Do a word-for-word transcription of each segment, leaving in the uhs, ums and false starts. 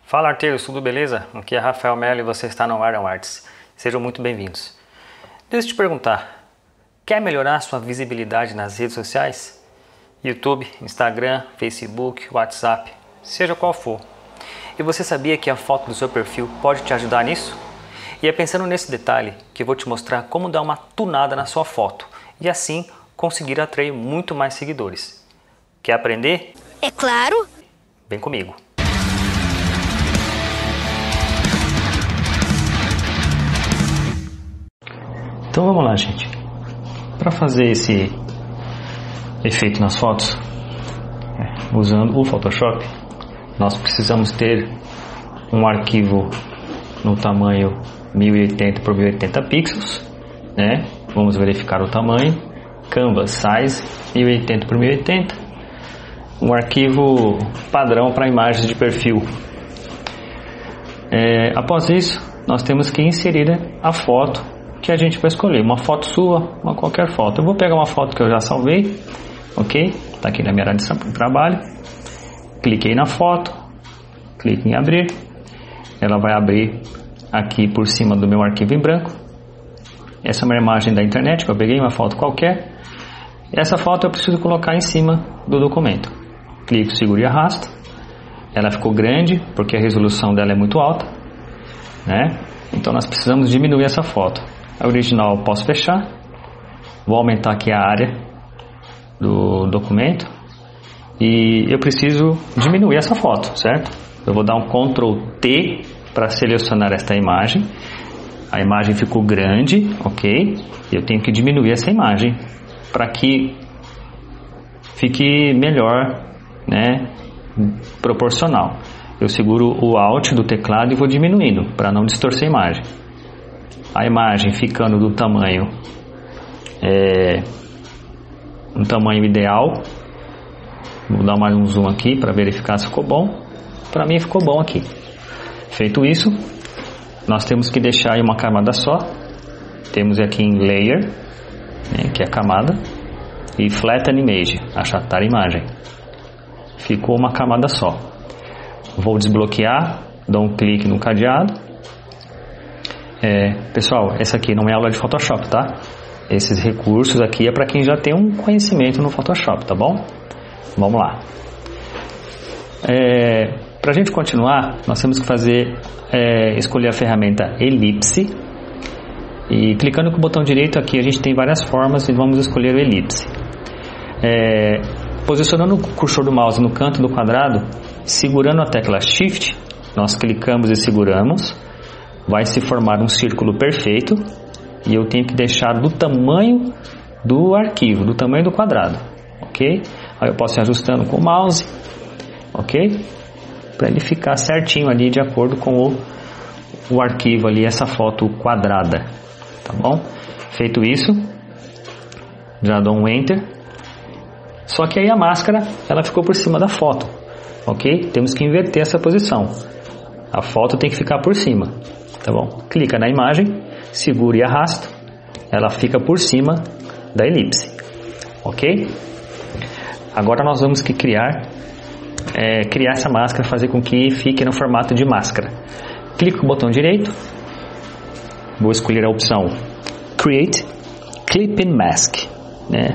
Fala arteiros, tudo beleza? Aqui é Rafael Mello e você está no Iron Arts. Sejam muito bem-vindos. Deixa eu te perguntar, quer melhorar sua visibilidade nas redes sociais? YouTube, Instagram, Facebook, WhatsApp, seja qual for. E você sabia que a foto do seu perfil pode te ajudar nisso? E é pensando nesse detalhe que eu vou te mostrar como dar uma tunada na sua foto e assim conseguir atrair muito mais seguidores. Quer aprender? É claro! Vem comigo! Então vamos lá, gente. Para fazer esse efeito nas fotos, é, usando o Photoshop, nós precisamos ter um arquivo no tamanho mil e oitenta por mil e oitenta pixels, né? Vamos verificar o tamanho. Canvas Size mil e oitenta por mil e oitenta. Um arquivo padrão para imagens de perfil. É, após isso, nós temos que inserir a foto que a gente vai escolher, uma foto sua, uma qualquer foto. Eu vou pegar uma foto que eu já salvei, ok? Está aqui na minha área de trabalho. Cliquei na foto, clique em abrir. Ela vai abrir aqui por cima do meu arquivo em branco. Essa é uma imagem da internet que eu peguei, uma foto qualquer. Essa foto eu preciso colocar em cima do documento. Clico, seguro e arrasto. Ela ficou grande porque a resolução dela é muito alta, né? Então nós precisamos diminuir essa foto. A original eu posso fechar. Vou aumentar aqui a área do documento. E eu preciso diminuir essa foto, certo? Eu vou dar um control T para selecionar esta imagem. A imagem ficou grande, ok? Eu tenho que diminuir essa imagem para que fique melhor, né? Proporcional. Eu seguro o Alt do teclado e vou diminuindo para não distorcer a imagem. A imagem ficando do tamanho é, um tamanho ideal. Vou dar mais um zoom aqui para verificar se ficou bom. Para mim ficou bom aqui. Feito isso, nós temos que deixar em uma camada só. Temos aqui em Layer, né, que é a camada, e Flatten Image, achatar a imagem. Ficou uma camada só. Vou desbloquear, dou um clique no cadeado. É, pessoal, essa aqui não é aula de Photoshop, tá? Esses recursos aqui é para quem já tem um conhecimento no Photoshop, tá bom? Vamos lá. É, para a gente continuar, nós temos que fazer, é, escolher a ferramenta Elipse. E clicando com o botão direito aqui, a gente tem várias formas e vamos escolher o Elipse. É, posicionando o cursor do mouse no canto do quadrado, segurando a tecla Shift, nós clicamos e seguramos. Vai se formar um círculo perfeito e eu tenho que deixar do tamanho do arquivo, do tamanho do quadrado, ok? Aí eu posso ir ajustando com o mouse, ok? Para ele ficar certinho ali de acordo com o, o arquivo ali, essa foto quadrada, tá bom? Feito isso, já dou um Enter. Só que aí a máscara, ela ficou por cima da foto, ok? Temos que inverter essa posição. A foto tem que ficar por cima. Tá bom? Clica na imagem, segura e arrasta, ela fica por cima da elipse, ok? Agora nós vamos que criar, é, criar essa máscara, fazer com que fique no formato de máscara. Clica com o botão direito, vou escolher a opção Create Clip-in Mask, né?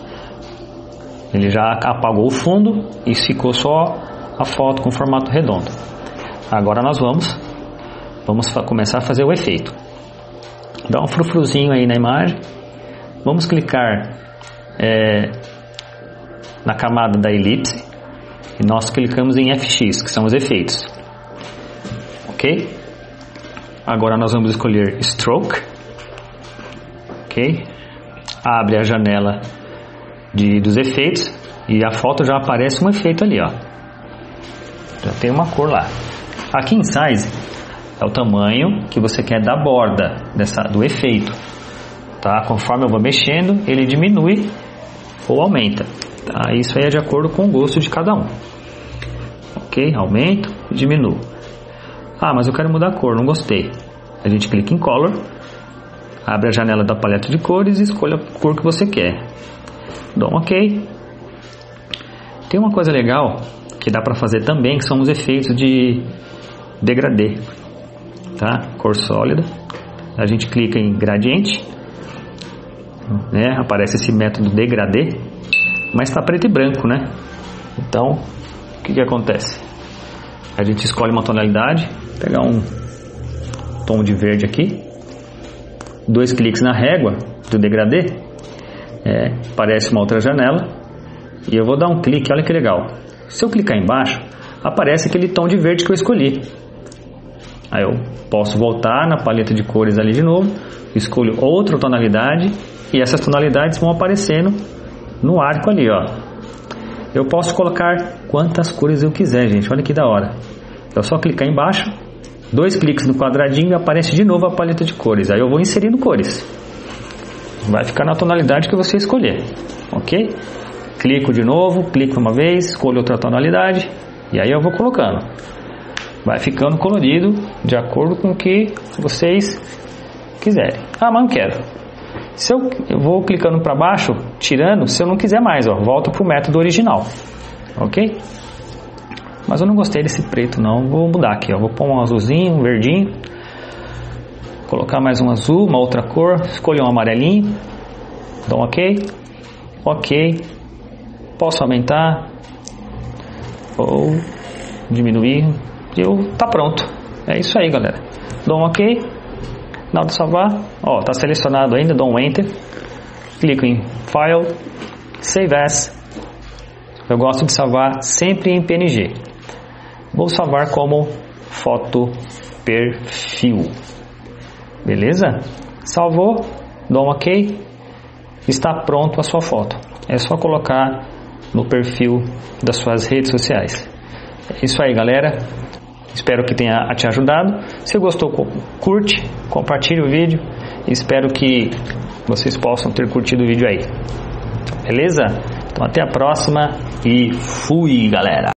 Ele já apagou o fundo e ficou só a foto com formato redondo. Agora nós vamos Vamos começar a fazer o efeito. Dá um frufruzinho aí na imagem. Vamos clicar é, na camada da elipse. E nós clicamos em F X, que são os efeitos. Ok? Agora nós vamos escolher Stroke. Ok? Abre a janela de, dos efeitos. E a foto já aparece um efeito ali, ó. Já tem uma cor lá. Aqui em Size é o tamanho que você quer da borda dessa, do efeito, tá? Conforme eu vou mexendo, ele diminui ou aumenta, tá? Isso aí é de acordo com o gosto de cada um, ok? Aumento e diminuo. Ah, mas eu quero mudar a cor, não gostei. A gente clica em Color, abre a janela da paleta de cores e escolha a cor que você quer. Dou um ok. Tem uma coisa legal que dá para fazer também, que são os efeitos de degradê, tá? Cor sólida. A gente clica em gradiente, né? Aparece esse método degradê, mas está preto e branco, né? Então, o que que acontece? A gente escolhe uma tonalidade, pegar um tom de verde aqui, dois cliques na régua do degradê, é, aparece uma outra janela, e eu vou dar um clique, olha que legal. Se eu clicar embaixo, aparece aquele tom de verde que eu escolhi. Aí eu posso voltar na paleta de cores ali de novo, escolho outra tonalidade, e essas tonalidades vão aparecendo no arco ali, ó. Eu posso colocar quantas cores eu quiser, gente, olha que da hora. É só clicar embaixo, dois cliques no quadradinho e aparece de novo a paleta de cores. Aí eu vou inserindo cores. Vai ficar na tonalidade que você escolher, ok? Clico de novo, clico uma vez, escolho outra tonalidade e aí eu vou colocando. Vai ficando colorido de acordo com o que vocês quiserem. Ah, mas não quero. Se eu, eu vou clicando para baixo, tirando, se eu não quiser mais, ó, volto para o método original, ok? Mas eu não gostei desse preto não, vou mudar aqui, ó. Vou pôr um azulzinho, um verdinho, colocar mais um azul, uma outra cor, escolher um amarelinho, dou um ok, ok, posso aumentar ou diminuir, e eu, tá pronto, é isso aí galera, dou um ok, na hora de salvar, ó, tá selecionado ainda, dou um enter, clico em file, save as, eu gosto de salvar sempre em P N G. Vou salvar como foto perfil. Beleza? Salvou, dou um ok. Está pronto a sua foto. É só colocar no perfil das suas redes sociais. É isso aí, galera. Espero que tenha te ajudado. Se gostou, curte, compartilhe o vídeo. Espero que vocês possam ter curtido o vídeo aí. Beleza? Então até a próxima e fui, galera!